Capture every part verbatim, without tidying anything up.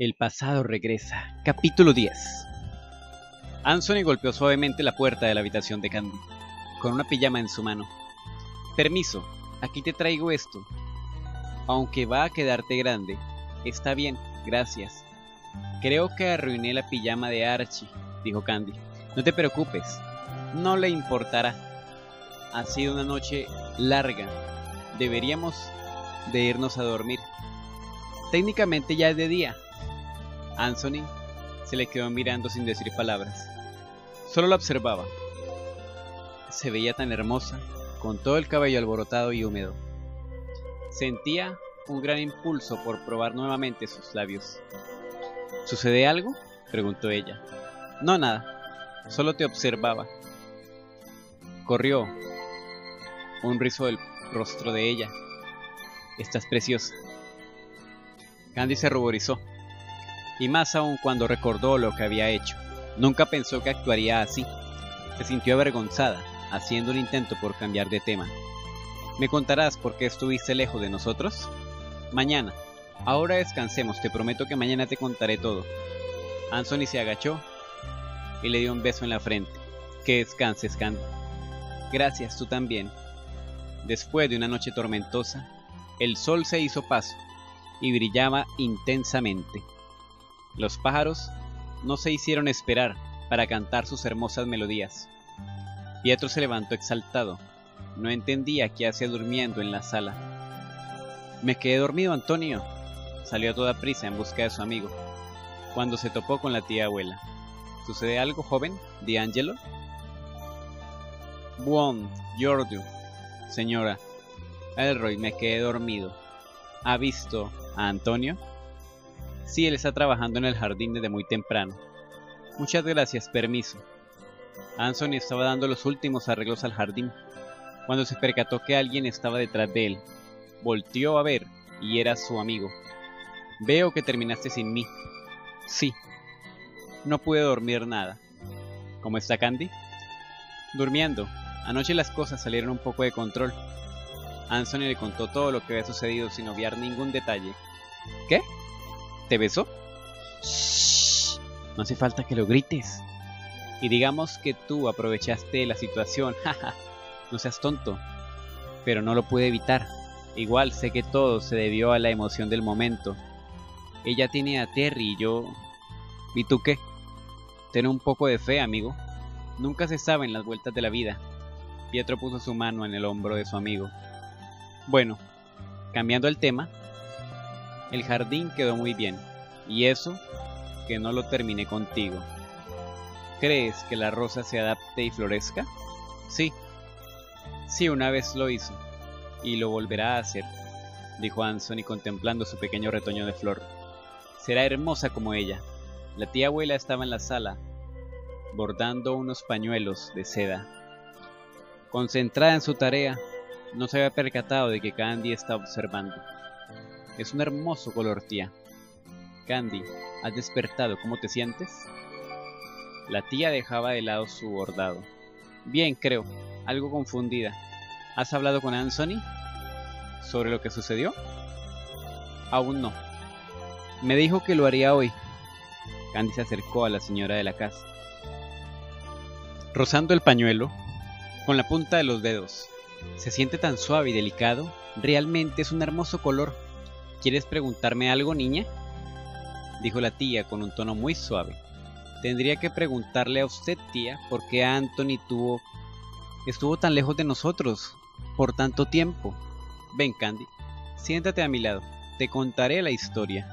El pasado regresa. Capítulo diez. Anthony golpeó suavemente la puerta de la habitación de Candy, con una pijama en su mano. Permiso, aquí te traigo esto. Aunque va a quedarte grande. Está bien, gracias. Creo que arruiné la pijama de Archie, dijo Candy. No te preocupes, no le importará. Ha sido una noche larga. Deberíamos de irnos a dormir. Técnicamente ya es de día. Anthony se le quedó mirando sin decir palabras. Solo la observaba. Se veía tan hermosa, con todo el cabello alborotado y húmedo. Sentía un gran impulso por probar nuevamente sus labios. ¿Sucede algo?, preguntó ella. No, nada. Solo te observaba. Corrió un rizo del rostro de ella. Estás preciosa. Candy se ruborizó. Y más aún cuando recordó lo que había hecho. Nunca pensó que actuaría así. Se sintió avergonzada, haciendo un intento por cambiar de tema. ¿Me contarás por qué estuviste lejos de nosotros? Mañana. Ahora descansemos, te prometo que mañana te contaré todo. Anthony se agachó y le dio un beso en la frente. Que descanses, Candy. Gracias, tú también. Después de una noche tormentosa, el sol se hizo paso y brillaba intensamente. Los pájaros no se hicieron esperar para cantar sus hermosas melodías. Pietro se levantó exaltado. No entendía qué hacía durmiendo en la sala. Me quedé dormido, Antonio. Salió a toda prisa en busca de su amigo, cuando se topó con la tía abuela. ¿Sucede algo, joven? ¿D'Angelo? Buon giorno, señora. Elroy, me quedé dormido. ¿Ha visto a Antonio? Sí, él está trabajando en el jardín desde muy temprano. Muchas gracias, permiso. Anthony estaba dando los últimos arreglos al jardín, cuando se percató que alguien estaba detrás de él. Volteó a ver, y era su amigo. Veo que terminaste sin mí. Sí. No pude dormir nada. ¿Cómo está Candy? Durmiendo. Anoche las cosas salieron un poco de control. Anthony le contó todo lo que había sucedido sin obviar ningún detalle. ¿Qué? ¿Te besó? Shh, no hace falta que lo grites. Y digamos que tú aprovechaste la situación, jaja. No seas tonto. Pero no lo pude evitar. Igual sé que todo se debió a la emoción del momento. Ella tiene a Terry y yo... ¿Y tú qué? Ten un poco de fe, amigo. Nunca se sabe en las vueltas de la vida. Pietro puso su mano en el hombro de su amigo. Bueno, cambiando el tema, el jardín quedó muy bien, y eso que no lo terminé contigo. ¿Crees que la rosa se adapte y florezca? Sí, sí, una vez lo hizo, y lo volverá a hacer, dijo Anthony contemplando su pequeño retoño de flor. Será hermosa como ella. La tía abuela estaba en la sala, bordando unos pañuelos de seda. Concentrada en su tarea, no se había percatado de que Candy estaba observando. Es un hermoso color, tía. Candy, ¿has despertado? ¿Cómo te sientes? La tía dejaba de lado su bordado. Bien, creo, algo confundida. ¿Has hablado con Anthony sobre lo que sucedió? Aún no. Me dijo que lo haría hoy. Candy se acercó a la señora de la casa, rozando el pañuelo con la punta de los dedos. Se siente tan suave y delicado. Realmente es un hermoso color. ¿Quieres preguntarme algo, niña?, dijo la tía con un tono muy suave. Tendría que preguntarle a usted, tía, por qué Anthony tuvo... estuvo tan lejos de nosotros por tanto tiempo. Ven, Candy, siéntate a mi lado. Te contaré la historia.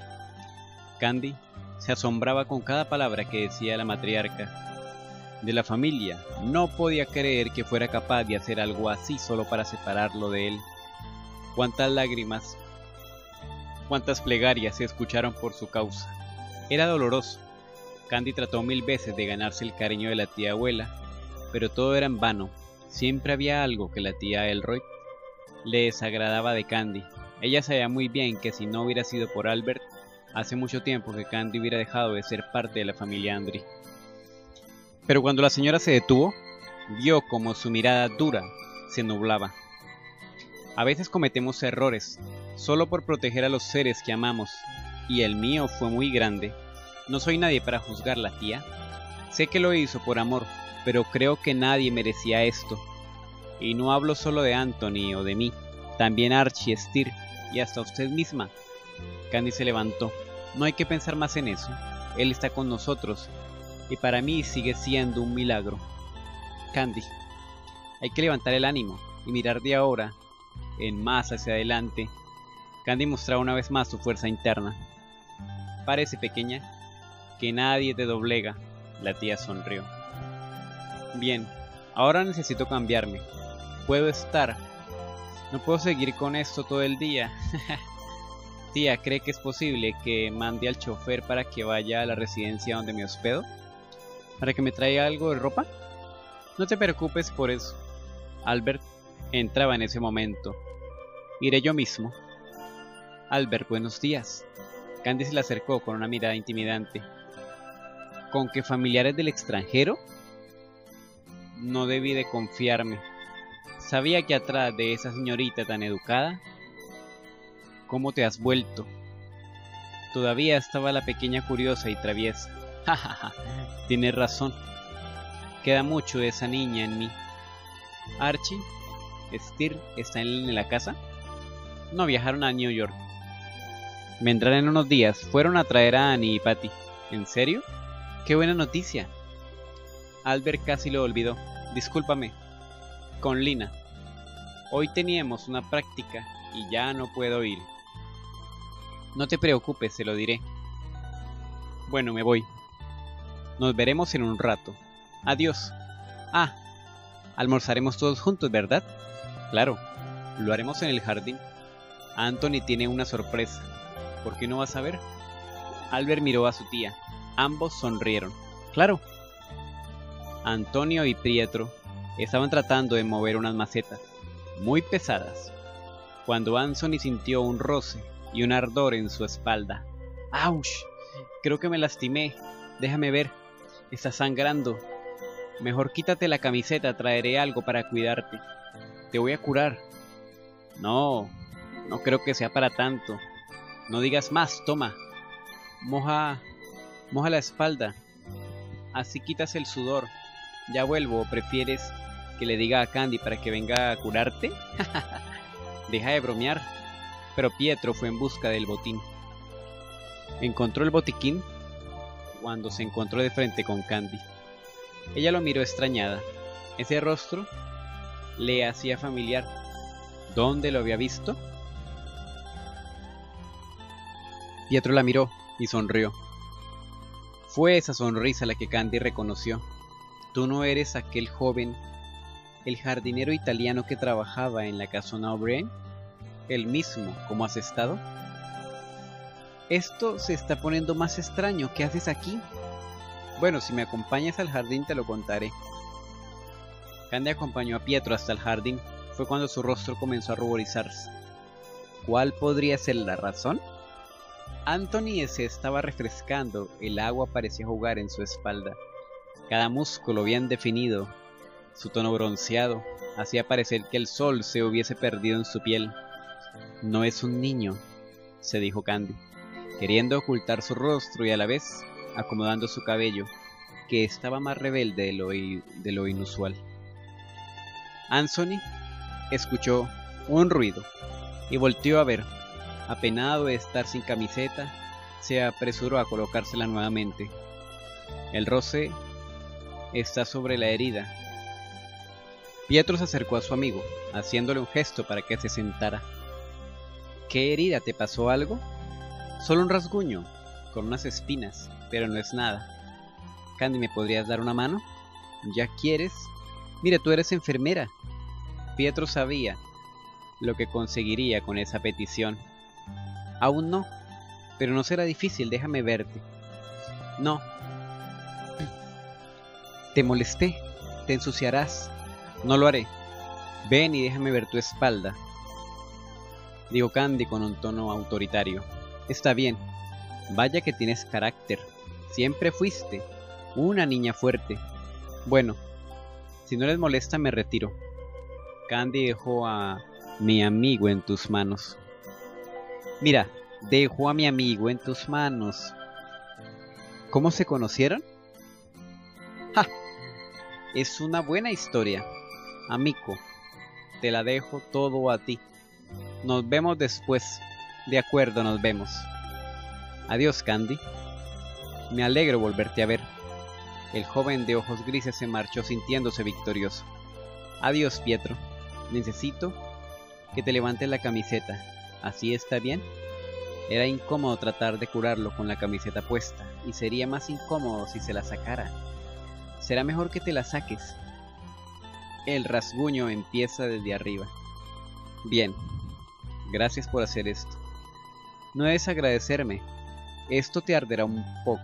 Candy se asombraba con cada palabra que decía la matriarca de la familia. No podía creer que fuera capaz de hacer algo así solo para separarlo de él. Cuántas lágrimas, cuántas plegarias se escucharon por su causa. Era doloroso. Candy trató mil veces de ganarse el cariño de la tía abuela, pero todo era en vano. Siempre había algo que la tía Elroy le desagradaba de Candy. Ella sabía muy bien que si no hubiera sido por Albert, hace mucho tiempo que Candy hubiera dejado de ser parte de la familia Andry. Pero cuando la señora se detuvo, vio como su mirada dura se nublaba. A veces cometemos errores, solo por proteger a los seres que amamos, Y el mío fue muy grande. No soy nadie para juzgarla, tía. Sé que lo hizo por amor, pero creo que nadie merecía esto. Y no hablo solo de Anthony o de mí, también Archie, Styr y hasta usted misma. Candy se levantó. No hay que pensar más en eso. Él está con nosotros, y para mí sigue siendo un milagro. Candy, hay que levantar el ánimo y mirar de ahora en más hacia adelante. Candy mostraba una vez más su fuerza interna. Parece, pequeña, que nadie te doblega. La tía sonrió. Bien, ahora necesito cambiarme. Puedo estar. No puedo seguir con esto todo el día. Tía, ¿cree que es posible que mande al chofer para que vaya a la residencia donde me hospedo? ¿Para que me traiga algo de ropa? No te preocupes por eso. Albert entraba en ese momento. Iré yo mismo. Albert, buenos días. Candy se le acercó con una mirada intimidante. ¿Con qué familiares del extranjero? No debí de confiarme. Sabía que atrás de esa señorita tan educada... ¿Cómo te has vuelto? Todavía estaba la pequeña curiosa y traviesa. Jajaja, tienes razón. Queda mucho de esa niña en mí. Archie, Styr, ¿están en la casa? No, viajaron a New York. Vendrán en unos días. Fueron a traer a Annie y Patty. ¿En serio? ¡Qué buena noticia! Albert casi lo olvidó. Discúlpame. Con Lina. Hoy teníamos una práctica y ya no puedo ir. No te preocupes, se lo diré. Bueno, me voy. Nos veremos en un rato. Adiós. Ah, almorzaremos todos juntos, ¿verdad? Claro, lo haremos en el jardín. Anthony tiene una sorpresa. ¿Por qué no vas a ver? Albert miró a su tía. Ambos sonrieron. Claro. Antonio y Pietro estaban tratando de mover unas macetas, muy pesadas, cuando Anthony sintió un roce y un ardor en su espalda. ¡Auch! Creo que me lastimé. Déjame ver. Está sangrando. Mejor quítate la camiseta, traeré algo para cuidarte. Te voy a curar. No, no creo que sea para tanto. No digas más, toma. Moja, moja la espalda. Así quitas el sudor. Ya vuelvo, ¿o prefieres que le diga a Candy para que venga a curarte? Deja de bromear. Pero Pietro fue en busca del botín. Encontró el botiquín cuando se encontró de frente con Candy. Ella lo miró extrañada. Ese rostro le hacía familiar. ¿Dónde lo había visto? Pietro la miró y sonrió. Fue esa sonrisa la que Candy reconoció. ¿Tú no eres aquel joven, el jardinero italiano que trabajaba en la casona O'Brien? ¿El mismo? ¿Cómo has estado? Esto se está poniendo más extraño. ¿Qué haces aquí? Bueno, si me acompañas al jardín te lo contaré. Candy acompañó a Pietro hasta el jardín. Fue cuando su rostro comenzó a ruborizarse. ¿Cuál podría ser la razón? Anthony se estaba refrescando. El agua parecía jugar en su espalda. Cada músculo bien definido. Su tono bronceado hacía parecer que el sol se hubiese perdido en su piel. No es un niño, se dijo Candy, queriendo ocultar su rostro y a la vez acomodando su cabello, que estaba más rebelde de lo, de lo inusual. Anthony escuchó un ruido y volteó a ver. Apenado de estar sin camiseta, se apresuró a colocársela nuevamente. El roce está sobre la herida. Pietro se acercó a su amigo, haciéndole un gesto para que se sentara. ¿Qué herida? ¿Te pasó algo? Solo un rasguño, con unas espinas, pero no es nada. Candy, ¿me podrías dar una mano? ¿Ya quieres? Mira, tú eres enfermera. Pietro sabía lo que conseguiría con esa petición. Aún no, pero no será difícil, déjame verte. No. Te molesté, te ensuciarás. No lo haré. Ven y déjame ver tu espalda, dijo Candy con un tono autoritario. Está bien. Vaya que tienes carácter. Siempre fuiste una niña fuerte. Bueno, si no les molesta me retiro. Candy dejó a mi amigo en tus manos. Mira, Dejo a mi amigo en tus manos. ¿Cómo se conocieron? ¡Ja! Es una buena historia. Amico, te la dejo todo a ti. Nos vemos después. De acuerdo, nos vemos. Adiós, Candy. Me alegro volverte a ver. El joven de ojos grises se marchó sintiéndose victorioso. Adiós, Pietro. Necesito que te levantes la camiseta. ¿Así está bien? Era incómodo tratar de curarlo con la camiseta puesta, y sería más incómodo si se la sacara. Será mejor que te la saques. El rasguño empieza desde arriba. Bien. Gracias por hacer esto. No debes agradecerme. Esto te arderá un poco.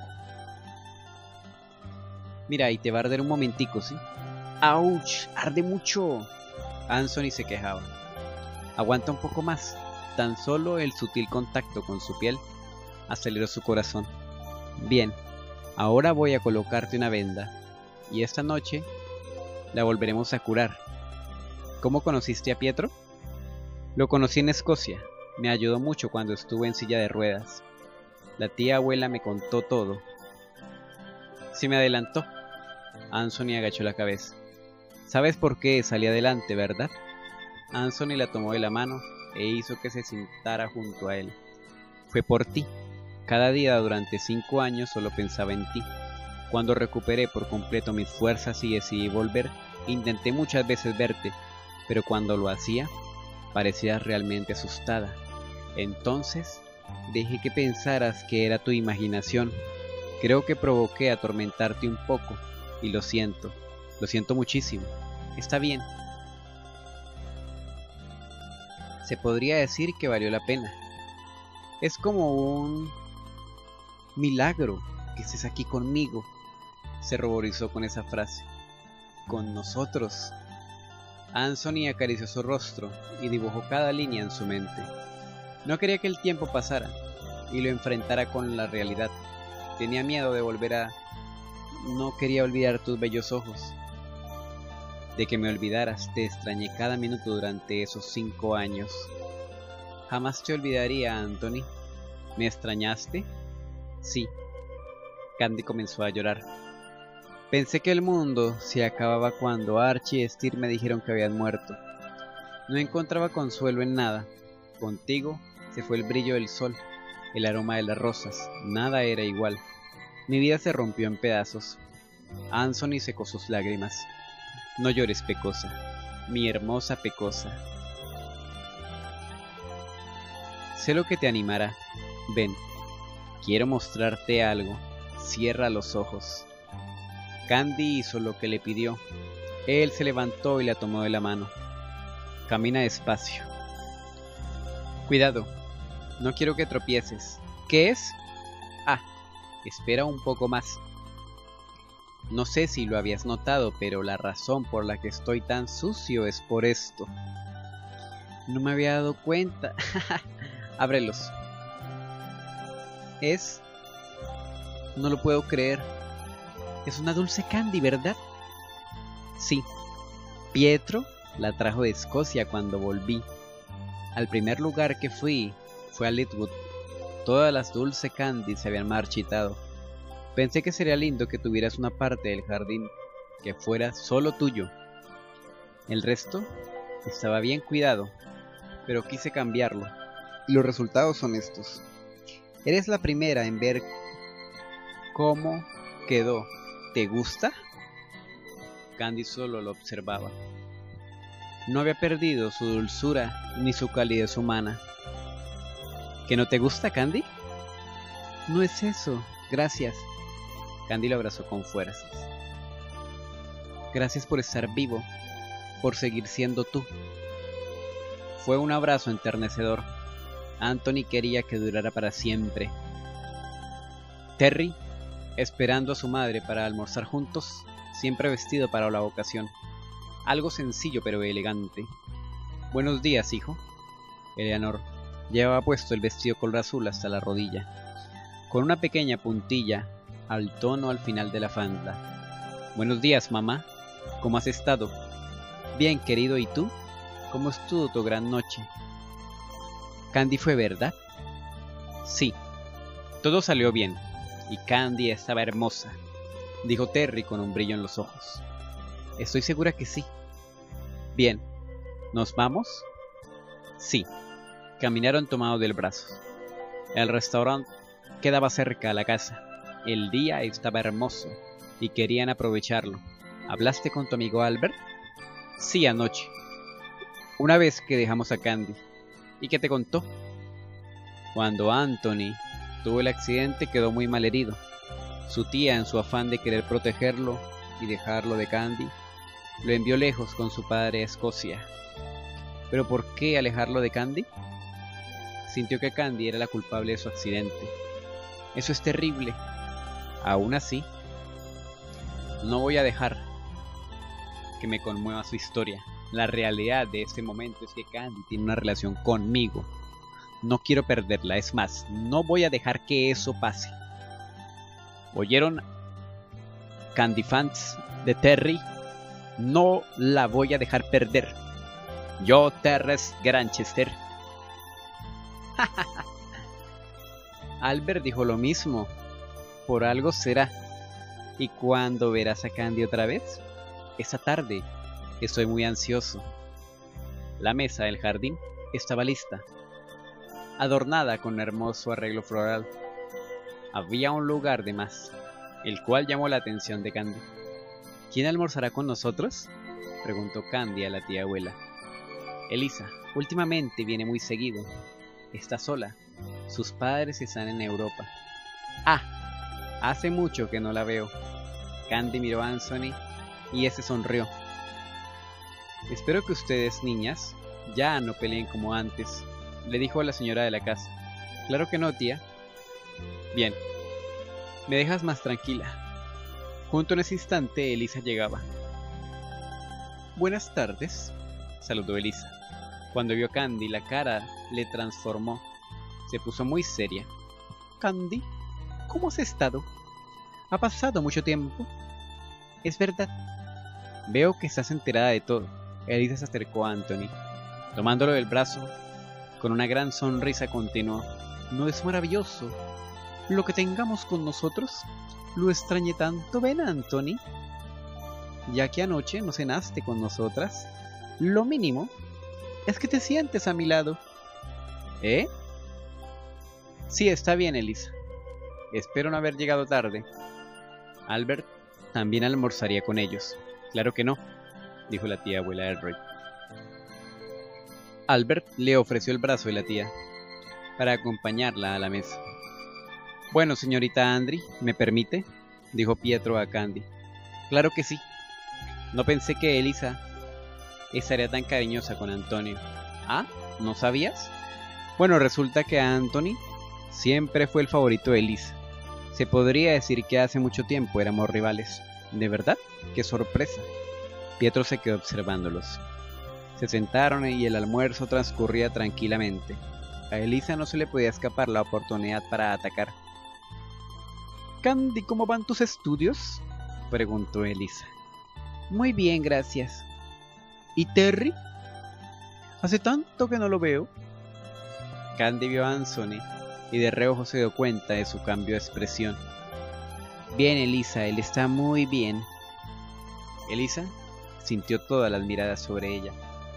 Mira, y te va a arder un momentico, ¿sí? ¡Auch! ¡Arde mucho! Anthony se quejaba. Aguanta un poco más. Tan solo el sutil contacto con su piel aceleró su corazón. Bien, ahora voy a colocarte una venda. Y esta noche la volveremos a curar. ¿Cómo conociste a Pietro? Lo conocí en Escocia. Me ayudó mucho cuando estuve en silla de ruedas. La tía abuela me contó todo. Se me adelantó. Anthony agachó la cabeza. ¿Sabes por qué salí adelante, verdad? Anthony la tomó de la mano e hizo que se sentara junto a él. Fue por ti. Cada día durante cinco años solo pensaba en ti. Cuando recuperé por completo mis fuerzas y decidí volver, intenté muchas veces verte, pero cuando lo hacía, parecías realmente asustada. Entonces, dejé que pensaras que era tu imaginación. Creo que provoqué atormentarte un poco, y lo siento, lo siento muchísimo. Está bien. Se podría decir que valió la pena. Es como un milagro que estés aquí conmigo. Se ruborizó con esa frase. Con nosotros. Anthony acarició su rostro y dibujó cada línea en su mente. No quería que el tiempo pasara y lo enfrentara con la realidad. Tenía miedo de volver a... No quería olvidar tus bellos ojos. De que me olvidaras, te extrañé cada minuto durante esos cinco años. Jamás te olvidaría, Anthony. ¿Me extrañaste? Sí. Candy comenzó a llorar. Pensé que el mundo se acababa cuando Archie y Steve me dijeron que habían muerto. No encontraba consuelo en nada. Contigo se fue el brillo del sol, el aroma de las rosas. Nada era igual. Mi vida se rompió en pedazos. Anthony secó sus lágrimas. No llores, Pecosa, mi hermosa Pecosa. Sé lo que te animará. Ven, quiero mostrarte algo. Cierra los ojos. Candy hizo lo que le pidió. Él se levantó y la tomó de la mano. Camina despacio. Cuidado, no quiero que tropieces. ¿Qué es? Ah, espera un poco más. No sé si lo habías notado, pero la razón por la que estoy tan sucio es por esto. No me había dado cuenta. Ábrelos. Es... No lo puedo creer. Es una dulce candy, ¿verdad? Sí. Pietro la trajo de Escocia cuando volví. Al primer lugar que fui fue a Litwood. Todas las dulce candy se habían marchitado. Pensé que sería lindo que tuvieras una parte del jardín que fuera solo tuyo. El resto estaba bien cuidado, pero quise cambiarlo. Y los resultados son estos. Eres la primera en ver cómo quedó. ¿Te gusta? Candy solo lo observaba. No había perdido su dulzura ni su calidez humana. ¿Que no te gusta, Candy? No es eso, gracias. Candy lo abrazó con fuerzas. Gracias por estar vivo, por seguir siendo tú. Fue un abrazo enternecedor. Anthony quería que durara para siempre. Terry, esperando a su madre para almorzar juntos, siempre vestido para la ocasión. Algo sencillo pero elegante. Buenos días, hijo. Eleanor llevaba puesto el vestido color azul hasta la rodilla, con una pequeña puntilla al tono al final de la falda. Buenos días, mamá. ¿Cómo has estado? Bien, querido, ¿y tú? ¿Cómo estuvo tu gran noche? Candy fue, ¿verdad? Sí, todo salió bien, y Candy estaba hermosa, dijo Terry con un brillo en los ojos. Estoy segura que sí. Bien, ¿nos vamos? Sí. Caminaron tomados del brazo. El restaurante quedaba cerca a la casa. El día estaba hermoso y querían aprovecharlo. ¿Hablaste con tu amigo Albert? Sí, anoche. Una vez que dejamos a Candy. ¿Y qué te contó? Cuando Anthony tuvo el accidente quedó muy mal herido. Su tía, en su afán de querer protegerlo y dejarlo de Candy, lo envió lejos con su padre a Escocia. ¿Pero por qué alejarlo de Candy? Sintió que Candy era la culpable de su accidente. Eso es terrible. Aún así, no voy a dejar que me conmueva su historia. La realidad de este momento es que Candy tiene una relación conmigo. No quiero perderla, es más, no voy a dejar que eso pase. ¿Oyeron, Candy fans de Terry? No la voy a dejar perder. Yo, Terrence Granchester. Albert dijo lo mismo. Por algo será. ¿Y cuándo verás a Candy otra vez? Esta tarde. Estoy muy ansioso. La mesa del jardín estaba lista, adornada con hermoso arreglo floral. Había un lugar de más, el cual llamó la atención de Candy. ¿Quién almorzará con nosotros?, preguntó Candy a la tía abuela. Elisa, últimamente viene muy seguido. Está sola. Sus padres están en Europa. Ah, hace mucho que no la veo. Candy miró a Anthony y ese sonrió. Espero que ustedes, niñas, ya no peleen como antes, le dijo a la señora de la casa. Claro que no, tía. Bien, me dejas más tranquila. Junto en ese instante, Elisa llegaba. Buenas tardes, saludó Elisa. Cuando vio a Candy, la cara le transformó. Se puso muy seria. Candy, ¿cómo has estado? Ha pasado mucho tiempo. Es verdad. Veo que estás enterada de todo. Elisa se acercó a Anthony, tomándolo del brazo. Con una gran sonrisa continuó. ¿No es maravilloso lo que tengamos con nosotros? Lo extrañé tanto. Ven, Anthony. Ya que anoche no cenaste con nosotras, lo mínimo es que te sientes a mi lado. ¿Eh? Sí, está bien, Elisa. Espero no haber llegado tarde. Albert también almorzaría con ellos. Claro que no, dijo la tía abuela Elroy. Albert le ofreció el brazo de la tía para acompañarla a la mesa. Bueno, señorita Andry, ¿me permite?, dijo Pietro a Candy. Claro que sí. No pensé que Elisa estaría tan cariñosa con Antonio. ¿Ah? ¿No sabías? Bueno, resulta que Anthony siempre fue el favorito de Elisa. Se podría decir que hace mucho tiempo éramos rivales. ¿De verdad? ¡Qué sorpresa! Pietro se quedó observándolos. Se sentaron y el almuerzo transcurría tranquilamente. A Elisa no se le podía escapar la oportunidad para atacar. Candy, ¿cómo van tus estudios?, preguntó Elisa. Muy bien, gracias. ¿Y Terry? Hace tanto que no lo veo. Candy vio a Anthony y de reojo se dio cuenta de su cambio de expresión. Bien, Elisa, él está muy bien. Elisa sintió todas las miradas sobre ella.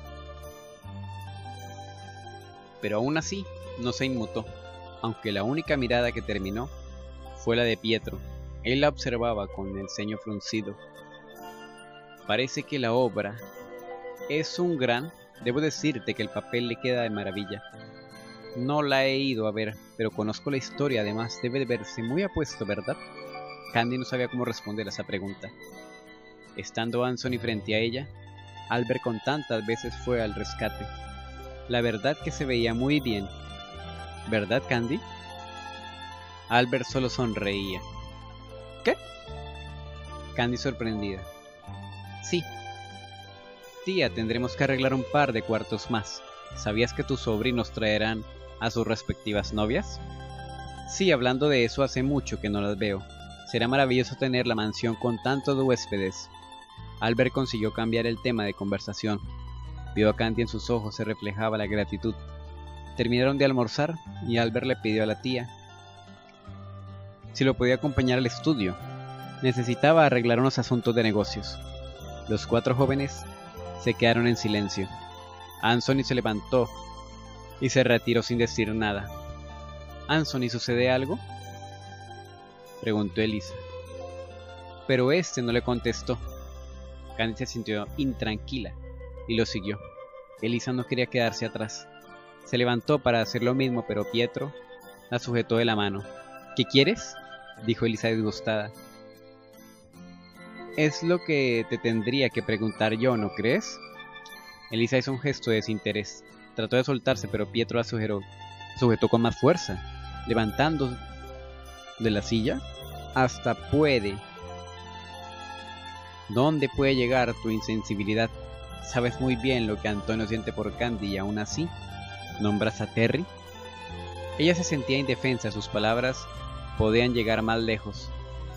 Pero aún así no se inmutó, aunque la única mirada que terminó fue la de Pietro. Él la observaba con el ceño fruncido. Parece que la obra es un gran... Debo decirte que el papel le queda de maravilla. No la he ido a ver, pero conozco la historia, además debe de verse muy apuesto, ¿verdad? Candy no sabía cómo responder a esa pregunta. Estando Anthony frente a ella, Albert con tantas veces fue al rescate. La verdad que se veía muy bien. ¿Verdad, Candy? Albert solo sonreía. ¿Qué? Candy sorprendida. Sí. Tía, tendremos que arreglar un par de cuartos más. ¿Sabías que tus sobrinos traerán a sus respectivas novias? Sí, hablando de eso, hace mucho que no las veo. Será maravilloso tener la mansión con tantos huéspedes. Albert consiguió cambiar el tema de conversación. Vio a Candy, en sus ojos se reflejaba la gratitud. Terminaron de almorzar y Albert le pidió a la tía si lo podía acompañar al estudio. Necesitaba arreglar unos asuntos de negocios. Los cuatro jóvenes se quedaron en silencio. Anthony se levantó y se retiró sin decir nada. «Anthony, ¿sucede algo?», preguntó Elisa. Pero este no le contestó. Candy se sintió intranquila y lo siguió. Elisa no quería quedarse atrás. Se levantó para hacer lo mismo, pero Pietro la sujetó de la mano. «¿Qué quieres?», dijo Elisa disgustada. «Es lo que te tendría que preguntar yo, ¿no crees?». Elisa hizo un gesto de desinterés. Trató de soltarse, pero Pietro la sujetó, sujetó con más fuerza, levantando de la silla. «Hasta puede. ¿Dónde puede llegar tu insensibilidad? Sabes muy bien lo que Antonio siente por Candy y aún así ¿nombras a Terry?». Ella se sentía indefensa, sus palabras podían llegar más lejos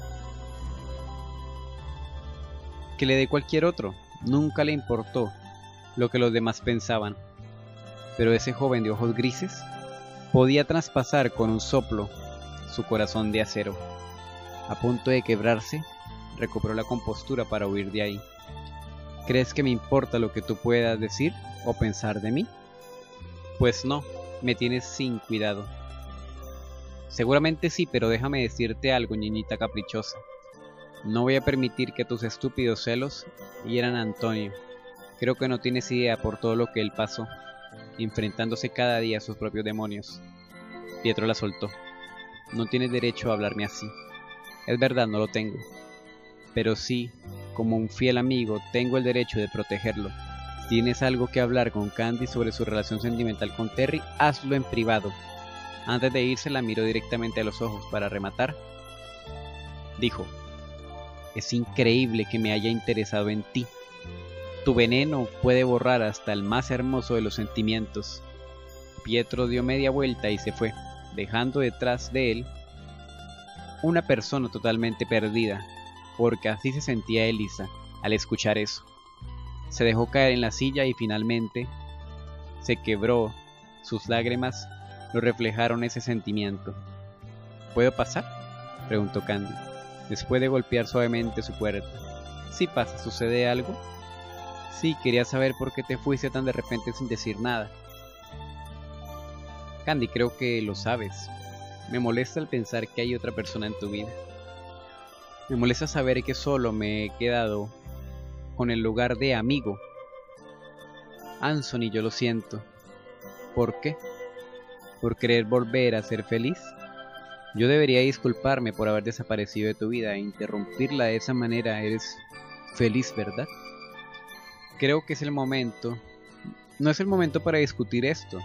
que le de cualquier otro. Nunca le importó lo que los demás pensaban, pero ese joven de ojos grises podía traspasar con un soplo su corazón de acero. A punto de quebrarse, recuperó la compostura para huir de ahí. «¿Crees que me importa lo que tú puedas decir o pensar de mí?». «Pues no, me tienes sin cuidado». «Seguramente sí, pero déjame decirte algo, niñita caprichosa. No voy a permitir que tus estúpidos celos hieran a Antonio. Creo que no tienes idea por todo lo que él pasó, enfrentándose cada día a sus propios demonios». Pietro la soltó. «No tienes derecho a hablarme así». «Es verdad, no lo tengo. Pero sí, como un fiel amigo, tengo el derecho de protegerlo. Si tienes algo que hablar con Candy sobre su relación sentimental con Terry, hazlo en privado». Antes de irse la miró directamente a los ojos para rematar. Dijo: «Es increíble que me haya interesado en ti. Tu veneno puede borrar hasta el más hermoso de los sentimientos». Pietro dio media vuelta y se fue, dejando detrás de él una persona totalmente perdida, porque así se sentía Elisa al escuchar eso. Se dejó caer en la silla y finalmente se quebró. Sus lágrimas lo reflejaron ese sentimiento. «¿Puedo pasar?», preguntó Candy, después de golpear suavemente su puerta. «Sí pasa, ¿sucede algo?». «Sí, quería saber por qué te fuiste tan de repente sin decir nada». «Candy, creo que lo sabes. Me molesta el pensar que hay otra persona en tu vida. Me molesta saber que solo me he quedado con el lugar de amigo. Anthony, yo lo siento». «¿Por qué? ¿Por querer volver a ser feliz? Yo debería disculparme por haber desaparecido de tu vida e interrumpirla de esa manera. Eres feliz, ¿verdad?». «Creo que es el momento. No es el momento para discutir esto.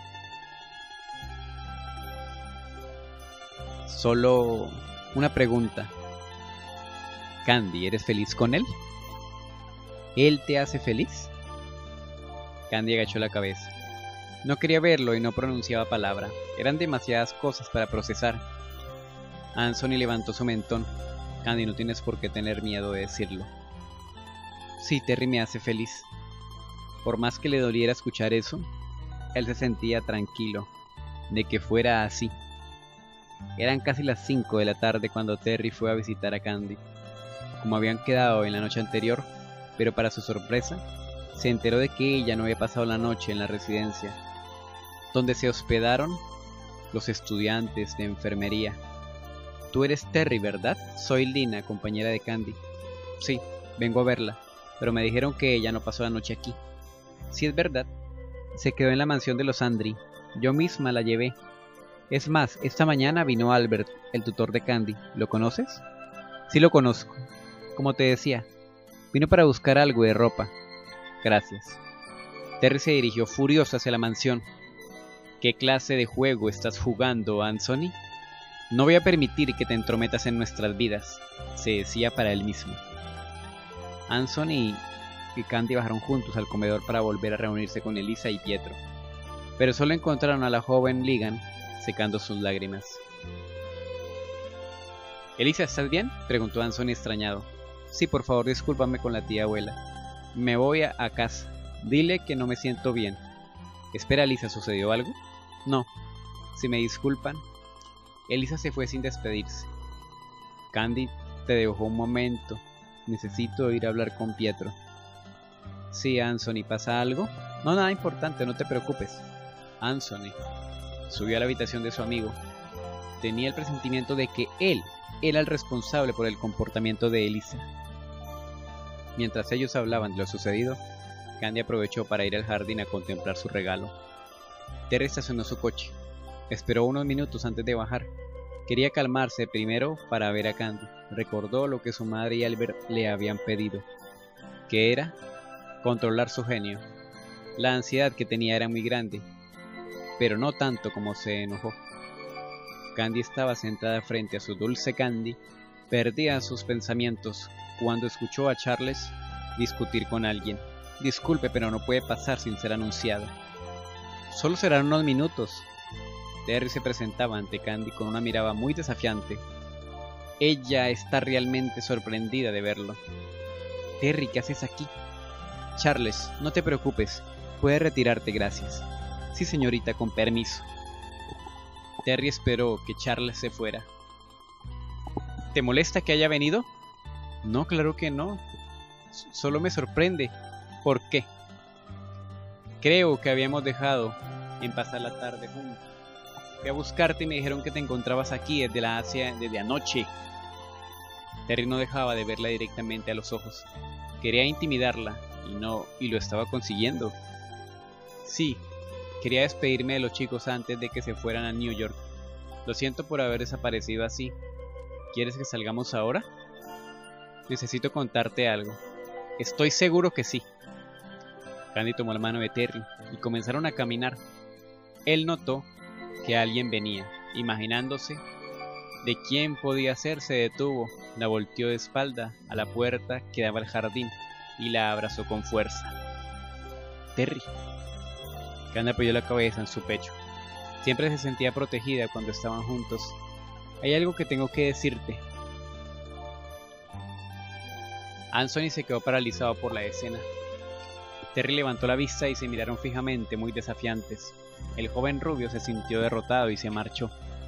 Solo una pregunta. Candy, ¿eres feliz con él? ¿Él te hace feliz?». Candy agachó la cabeza. No quería verlo y no pronunciaba palabra. Eran demasiadas cosas para procesar. Anthony levantó su mentón. «Candy, no tienes por qué tener miedo de decirlo». «Sí, Terry me hace feliz». Por más que le doliera escuchar eso, él se sentía tranquilo de que fuera así. Eran casi las cinco de la tarde cuando Terry fue a visitar a Candy, como habían quedado en la noche anterior, pero para su sorpresa, se enteró de que ella no había pasado la noche en la residencia, donde se hospedaron los estudiantes de enfermería. «Tú eres Terry, ¿verdad?». «Soy Lina, compañera de Candy». «Sí, vengo a verla, pero me dijeron que ella no pasó la noche aquí». «Sí, es verdad. Se quedó en la mansión de los Andry. Yo misma la llevé. Es más, esta mañana vino Albert, el tutor de Candy. ¿Lo conoces?». «Sí, lo conozco. Como te decía, vino para buscar algo de ropa». «Gracias». Terry se dirigió furioso hacia la mansión. «¿Qué clase de juego estás jugando, Anthony? No voy a permitir que te entrometas en nuestras vidas», se decía para él mismo. Anthony y Candy bajaron juntos al comedor para volver a reunirse con Elisa y Pietro, pero solo encontraron a la joven Ligan secando sus lágrimas. «Elisa, ¿estás bien?», preguntó Anthony extrañado. «Sí, por favor, discúlpame con la tía abuela. Me voy a, a casa. Dile que no me siento bien». «Espera, Elisa, ¿sucedió algo?». No, si me disculpan. Elisa se fue sin despedirse. Candy, te dejo un momento. Necesito ir a hablar con Pietro. Sí, Anthony, ¿pasa algo? No, nada importante, no te preocupes. Anthony subió a la habitación de su amigo. Tenía el presentimiento de que él era el responsable por el comportamiento de Elisa. Mientras ellos hablaban de lo sucedido, Candy aprovechó para ir al jardín a contemplar su regalo. Terry estacionó su coche. Esperó unos minutos antes de bajar. Quería calmarse primero para ver a Candy. Recordó lo que su madre y Albert le habían pedido, que era controlar su genio. La ansiedad que tenía era muy grande, pero no tanto como se enojó. Candy estaba sentada frente a su dulce Candy, perdida en sus pensamientos, cuando escuchó a Charles discutir con alguien. Disculpe, pero no puede pasar sin ser anunciado. Solo serán unos minutos. Terry se presentaba ante Candy con una mirada muy desafiante. Ella está realmente sorprendida de verlo. Terry, ¿qué haces aquí? Charles, no te preocupes, puedes retirarte, gracias. Sí, señorita, con permiso. Terry esperó que Charles se fuera. ¿Te molesta que haya venido? No, claro que no. S- Solo me sorprende. ¿Por qué? Creo que habíamos dejado en pasar la tarde juntos. Fui a buscarte y me dijeron que te encontrabas aquí desde la Asia desde anoche. Terry no dejaba de verla directamente a los ojos. Quería intimidarla y no, y lo estaba consiguiendo. Sí, quería despedirme de los chicos antes de que se fueran a New York. Lo siento por haber desaparecido así. ¿Quieres que salgamos ahora? Necesito contarte algo. Estoy seguro que sí. Candy tomó la mano de Terry y comenzaron a caminar. Él notó que alguien venía. Imaginándose de quién podía ser, se detuvo, la volteó de espalda a la puerta que daba al jardín y la abrazó con fuerza. Terry. Candy apoyó la cabeza en su pecho. Siempre se sentía protegida cuando estaban juntos. Hay algo que tengo que decirte. Anthony se quedó paralizado por la escena. Terry levantó la vista y se miraron fijamente, muy desafiantes. El joven rubio se sintió derrotado y se marchó.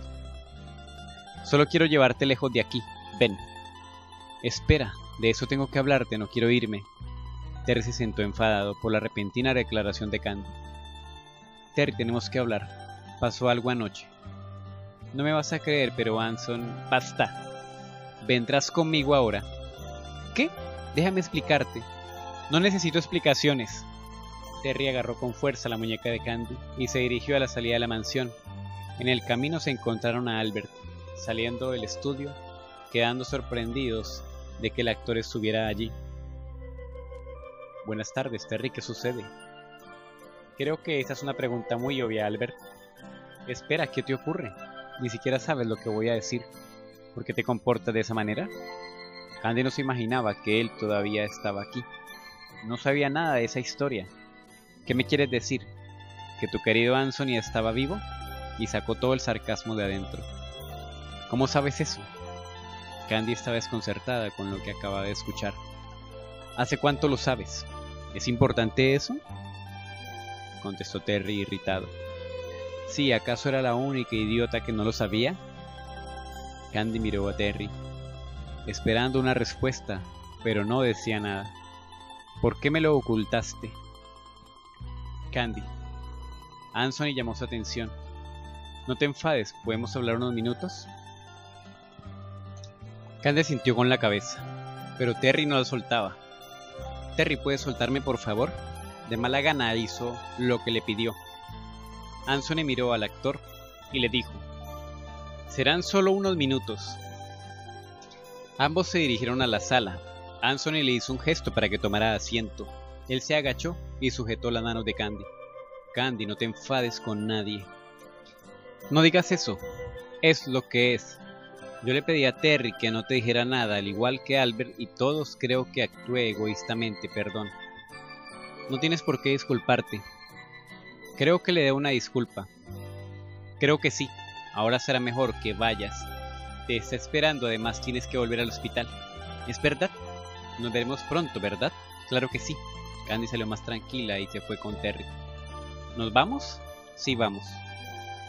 Solo quiero llevarte lejos de aquí. Ven. Espera, de eso tengo que hablarte, no quiero irme. Terry se sentó enfadado por la repentina declaración de Candy. Terry, tenemos que hablar. Pasó algo anoche. No me vas a creer, pero Anson... Basta. Vendrás conmigo ahora. ¿Qué? Déjame explicarte. No necesito explicaciones. Terry agarró con fuerza la muñeca de Candy y se dirigió a la salida de la mansión. En el camino se encontraron a Albert, saliendo del estudio, quedando sorprendidos de que el actor estuviera allí. Buenas tardes, Terry, ¿qué sucede? Creo que esa es una pregunta muy obvia, Albert. Espera, ¿qué te ocurre? Ni siquiera sabes lo que voy a decir. ¿Por qué te comportas de esa manera? Candy no se imaginaba que él todavía estaba aquí. No sabía nada de esa historia. ¿Qué me quieres decir? ¿Que tu querido Anthony estaba vivo? Y sacó todo el sarcasmo de adentro. ¿Cómo sabes eso? Candy estaba desconcertada con lo que acababa de escuchar. ¿Hace cuánto lo sabes? ¿Es importante eso? Contestó Terry irritado. Sí, ¿acaso era la única idiota que no lo sabía? Candy miró a Terry, esperando una respuesta, pero no decía nada. ¿Por qué me lo ocultaste? Candy. Anthony llamó su atención. No te enfades, ¿podemos hablar unos minutos? Candy sintió con la cabeza, pero Terry no lo soltaba. Terry, ¿puedes soltarme por favor? De mala gana hizo lo que le pidió. Anthony miró al actor y le dijo: serán solo unos minutos. Ambos se dirigieron a la sala. Anthony le hizo un gesto para que tomara asiento. Él se agachó y sujetó las manos de Candy. Candy, no te enfades con nadie. No digas eso. Es lo que es. Yo le pedí a Terry que no te dijera nada, al igual que Albert, y todos creo que actué egoístamente, perdón. No tienes por qué disculparte. Creo que le dé una disculpa. Creo que sí. Ahora será mejor que vayas. Te está esperando, además tienes que volver al hospital. ¿Es verdad? Nos veremos pronto, ¿verdad? Claro que sí. Candy salió más tranquila y se fue con Terry. ¿Nos vamos? Sí, vamos.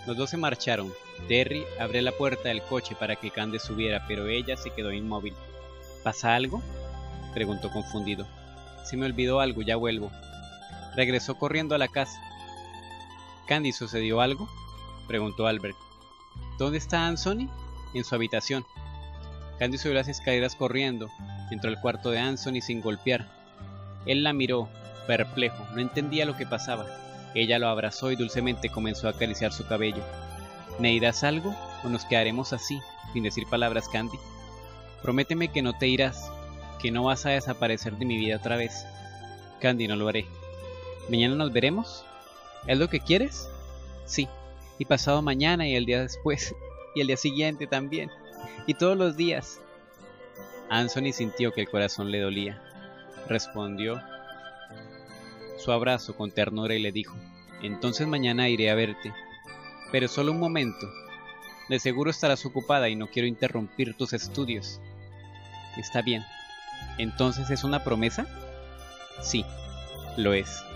Los dos se marcharon. Terry abrió la puerta del coche para que Candy subiera, pero ella se quedó inmóvil. ¿Pasa algo?, preguntó confundido. Se me olvidó algo, ya vuelvo. Regresó corriendo a la casa. ¿Candy, sucedió algo?, preguntó Albert. ¿Dónde está Anthony? En su habitación. Candy subió las escaleras corriendo. Entró al cuarto de Anthony sin golpear. Él la miró, perplejo, no entendía lo que pasaba. Ella lo abrazó y dulcemente comenzó a acariciar su cabello. ¿Me dirás algo o nos quedaremos así, sin decir palabras, Candy? Prométeme que no te irás, que no vas a desaparecer de mi vida otra vez. Candy, no lo haré. ¿Mañana nos veremos? ¿Es lo que quieres? Sí, y pasado mañana y el día después, y el día siguiente también, y todos los días. Anthony sintió que el corazón le dolía. Respondió su abrazo con ternura y le dijo: entonces mañana iré a verte, pero solo un momento. De seguro estarás ocupada y no quiero interrumpir tus estudios. Está bien. ¿Entonces es una promesa? Sí, lo es.